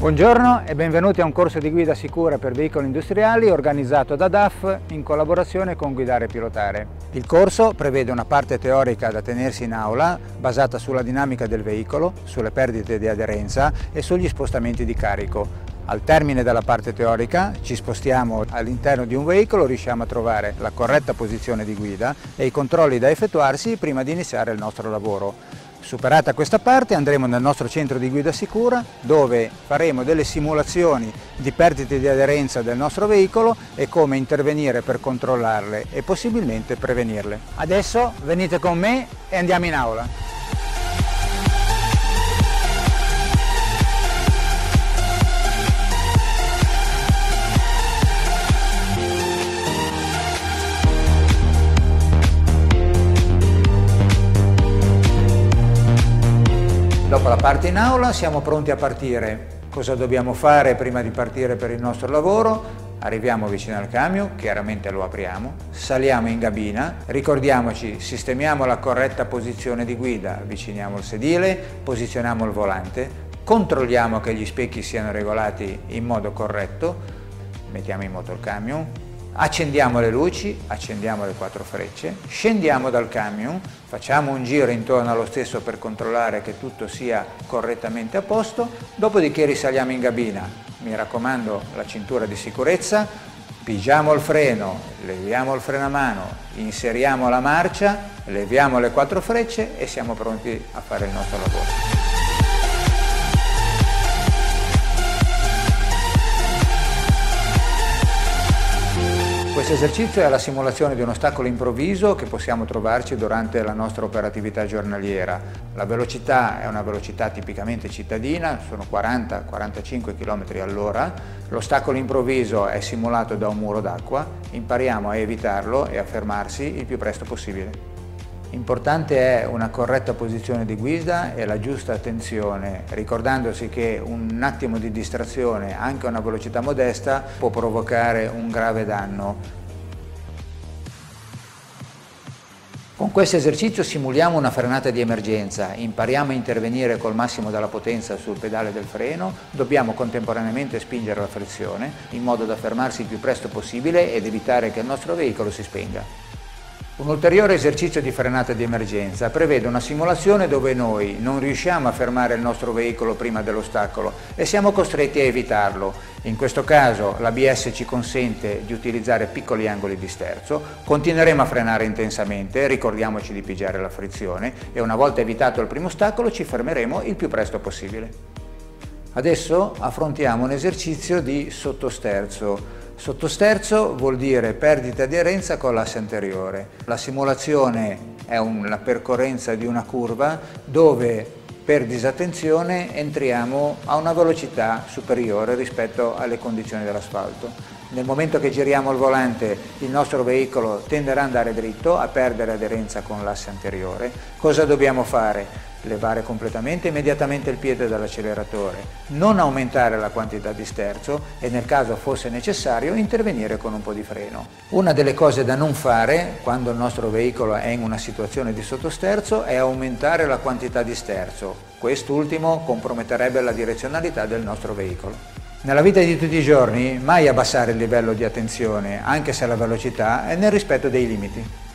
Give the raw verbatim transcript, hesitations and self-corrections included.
Buongiorno e benvenuti a un corso di guida sicura per veicoli industriali organizzato da D A F in collaborazione con Guidare e Pilotare. Il corso prevede una parte teorica da tenersi in aula basata sulla dinamica del veicolo, sulle perdite di aderenza e sugli spostamenti di carico. Al termine della parte teorica ci spostiamo all'interno di un veicolo, riusciamo a trovare la corretta posizione di guida e i controlli da effettuarsi prima di iniziare il nostro lavoro. Superata questa parte andremo nel nostro centro di guida sicura dove faremo delle simulazioni di perdite di aderenza del nostro veicolo e come intervenire per controllarle e possibilmente prevenirle. Adesso venite con me e andiamo in aula. Dopo la parte in aula siamo pronti a partire. Cosa dobbiamo fare prima di partire per il nostro lavoro? Arriviamo vicino al camion, chiaramente lo apriamo, saliamo in cabina, ricordiamoci, sistemiamo la corretta posizione di guida, avviciniamo il sedile, posizioniamo il volante, controlliamo che gli specchi siano regolati in modo corretto, mettiamo in moto il camion, accendiamo le luci, accendiamo le quattro frecce, scendiamo dal camion, facciamo un giro intorno allo stesso per controllare che tutto sia correttamente a posto, dopodiché risaliamo in cabina, mi raccomando la cintura di sicurezza, pigiamo il freno, leviamo il freno a mano, inseriamo la marcia, leviamo le quattro frecce e siamo pronti a fare il nostro lavoro. Questo esercizio è la simulazione di un ostacolo improvviso che possiamo trovarci durante la nostra operatività giornaliera. La velocità è una velocità tipicamente cittadina, sono quaranta quarantacinque chilometri all'ora. L'ostacolo improvviso è simulato da un muro d'acqua, impariamo a evitarlo e a fermarsi il più presto possibile. Importante è una corretta posizione di guida e la giusta attenzione, ricordandosi che un attimo di distrazione, anche a una velocità modesta, può provocare un grave danno. Con questo esercizio simuliamo una frenata di emergenza, impariamo a intervenire col massimo della potenza sul pedale del freno, dobbiamo contemporaneamente spingere la frizione in modo da fermarsi il più presto possibile ed evitare che il nostro veicolo si spenga. Un ulteriore esercizio di frenata di emergenza prevede una simulazione dove noi non riusciamo a fermare il nostro veicolo prima dell'ostacolo e siamo costretti a evitarlo. In questo caso l'A B S ci consente di utilizzare piccoli angoli di sterzo, continueremo a frenare intensamente, ricordiamoci di pigiare la frizione e una volta evitato il primo ostacolo ci fermeremo il più presto possibile. Adesso affrontiamo un esercizio di sottosterzo. Sottosterzo vuol dire perdita di aderenza con l'asse anteriore. La simulazione è un, la percorrenza di una curva dove per disattenzione entriamo a una velocità superiore rispetto alle condizioni dell'asfalto. Nel momento che giriamo il volante il nostro veicolo tenderà ad andare dritto, a perdere aderenza con l'asse anteriore. Cosa dobbiamo fare? Levare completamente immediatamente il piede dall'acceleratore, non aumentare la quantità di sterzo e nel caso fosse necessario intervenire con un po' di freno. Una delle cose da non fare quando il nostro veicolo è in una situazione di sottosterzo è aumentare la quantità di sterzo. Quest'ultimo comprometterebbe la direzionalità del nostro veicolo. Nella vita di tutti i giorni mai abbassare il livello di attenzione, anche se la velocità è nel rispetto dei limiti.